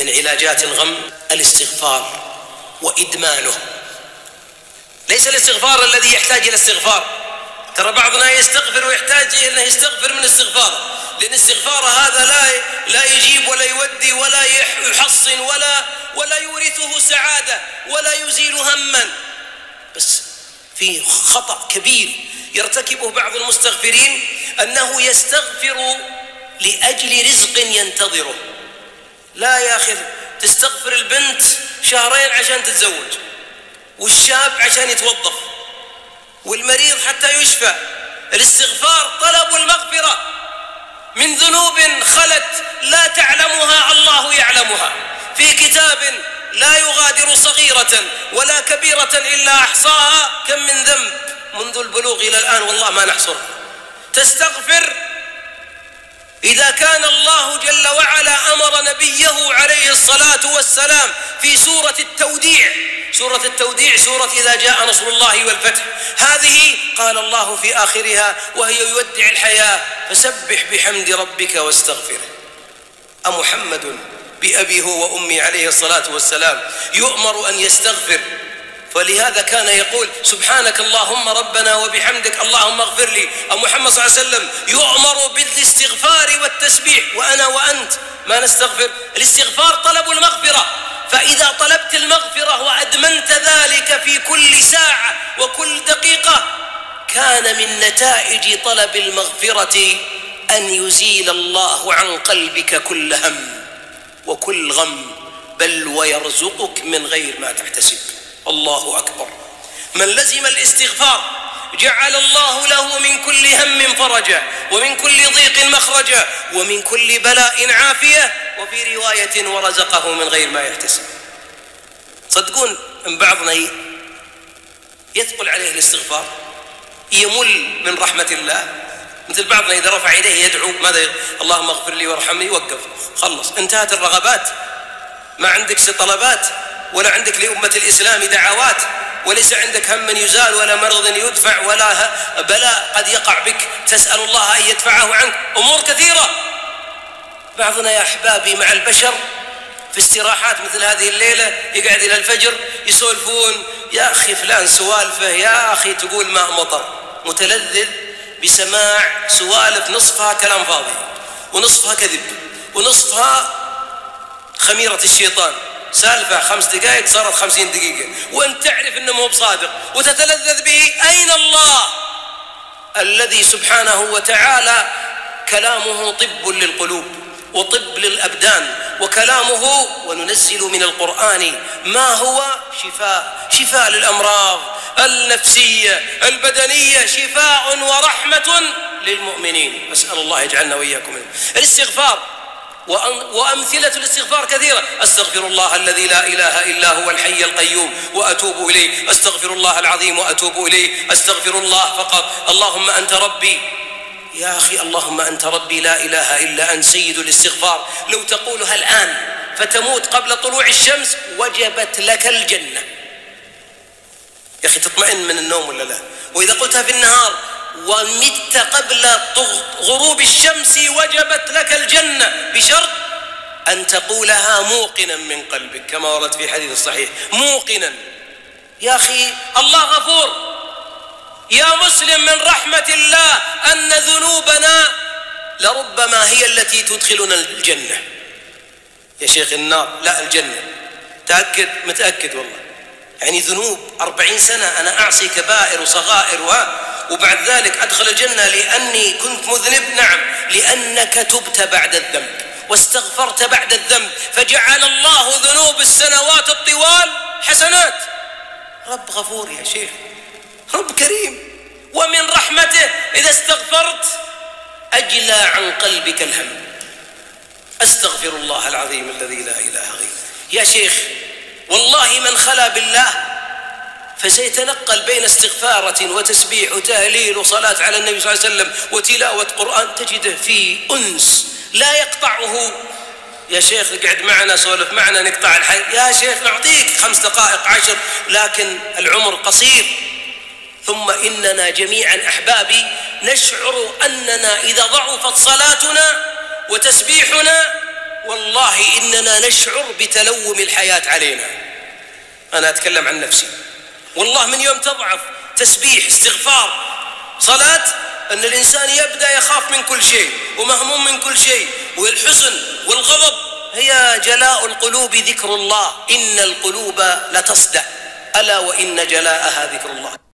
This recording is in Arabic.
من علاجات الغم الاستغفار وإدمانه. ليس الاستغفار الذي يحتاج إلى استغفار، ترى بعضنا يستغفر ويحتاج أنه يستغفر من استغفار، لأن استغفار هذا لا يجيب ولا يودي ولا يحصن ولا يورثه سعادة ولا يزيل هما. بس في خطأ كبير يرتكبه بعض المستغفرين، أنه يستغفر لأجل رزق ينتظره. لا يا أخي، تستغفر البنت شهرين عشان تتزوج، والشاب عشان يتوظف، والمريض حتى يشفى. الاستغفار طلب المغفرة من ذنوب خلت لا تعلمها الله يعلمها في كتاب لا يغادر صغيرة ولا كبيرة إلا أحصاها. كم من ذنب منذ البلوغ إلى الآن والله ما نحصره. تستغفر إذا كان الله جل وعلا أمر نبيه عليه الصلاة والسلام في سورة التوديع، سورة التوديع سورة إذا جاء نصر الله والفتح، هذه قال الله في آخرها وهي يودع الحياة: فسبح بحمد ربك واستغفره. أمحمد بأبيه وأمي عليه الصلاة والسلام يؤمر أن يستغفر، فلهذا كان يقول: سبحانك اللهم ربنا وبحمدك اللهم اغفر لي. محمد صلى الله عليه وسلم يؤمر بالاستغفار والتسبيح، وأنا وأنت ما نستغفر. الاستغفار طلب المغفرة، فإذا طلبت المغفرة وأدمنت ذلك في كل ساعة وكل دقيقة، كان من نتائج طلب المغفرة أن يزيل الله عن قلبك كل هم وكل غم، بل ويرزقك من غير ما تحتسب. الله أكبر. من لزم الاستغفار جعل الله له من كل هم فرجا، ومن كل ضيق مخرجا، ومن كل بلاء عافية، وفي رواية ورزقه من غير ما يحتسب. صدقون ان بعضنا يثقل عليه الاستغفار، يمل من رحمة الله. مثل بعضنا إذا رفع يديه يدعو ماذا؟ اللهم اغفر لي وارحمني، وقف، خلص، انتهت الرغبات، ما عندك طلبات، ولا عندك لأمة الإسلام دعوات، وليس عندك هم يزال ولا مرض يدفع ولا بلاء قد يقع بك تسأل الله أن يدفعه عنك. أمور كثيرة. بعضنا يا أحبابي مع البشر في استراحات مثل هذه الليلة يقعد إلى الفجر يسولفون: يا أخي فلان سوالفه، يا أخي تقول ماء مطر، متلذذ بسماع سوالف نصفها كلام فاضي ونصفها كذب ونصفها خميرة الشيطان. سالفة 5 دقائق صارت 50 دقيقة، وأنت تعرف أنه مو بصادق وتتلذذ به. أين الله الذي سبحانه وتعالى كلامه طب للقلوب وطب للأبدان، وكلامه وننزل من القرآن ما هو شفاء للأمراض النفسية البدنية، شفاء ورحمة للمؤمنين. أسأل الله يجعلنا وإياكم منه. الاستغفار وأمثلة الاستغفار كثيرة: أستغفر الله الذي لا إله إلا هو الحي القيوم وأتوب إليه، أستغفر الله العظيم وأتوب إليه، أستغفر الله فقط، اللهم أنت ربي. يا أخي اللهم أنت ربي لا إله إلا أنت سيد الاستغفار. لو تقولها الآن فتموت قبل طلوع الشمس وجبت لك الجنة. يا أخي تطمئن من النوم ولا لا؟ وإذا قلتها في النهار ومت قبل غروب الشمس وجبت لك الجنة، بشرط أن تقولها موقنا من قلبك كما ورد في حديث الصحيح، موقنا. يا أخي الله غفور. يا مسلم، من رحمة الله أن ذنوبنا لربما هي التي تدخلنا الجنة. يا شيخ النار، لا الجنة. تأكد؟ متأكد والله. يعني ذنوب 40 سنة أنا أعصي كبائر وصغائر وبعد ذلك أدخل الجنة لأني كنت مذنب؟ نعم، لأنك تبت بعد الذنب واستغفرت بعد الذنب، فجعل الله ذنوب السنوات الطوال حسنات. رب غفور يا شيخ، رب كريم. ومن رحمته إذا استغفرت أجلى عن قلبك الهم. أستغفر الله العظيم الذي لا إله غيره. يا شيخ والله من خلا بالله فسيتنقل بين استغفارة وتسبيح وتهليل وصلاة على النبي صلى الله عليه وسلم وتلاوة قرآن، تجده في أنس لا يقطعه. يا شيخ اقعد معنا، سولف معنا، نقطع الحي. يا شيخ نعطيك 5 دقائق 10، لكن العمر قصير. ثم إننا جميعا أحبابي نشعر أننا إذا ضعفت صلاتنا وتسبيحنا والله إننا نشعر بتلوم الحياة علينا. أنا أتكلم عن نفسي، والله من يوم تضعف تسبيح استغفار صلاة أن الإنسان يبدأ يخاف من كل شيء ومهموم من كل شيء، والحزن والغضب هي جلاء القلوب ذكر الله، إن القلوب لتصدع ألا وإن جلاءها ذكر الله.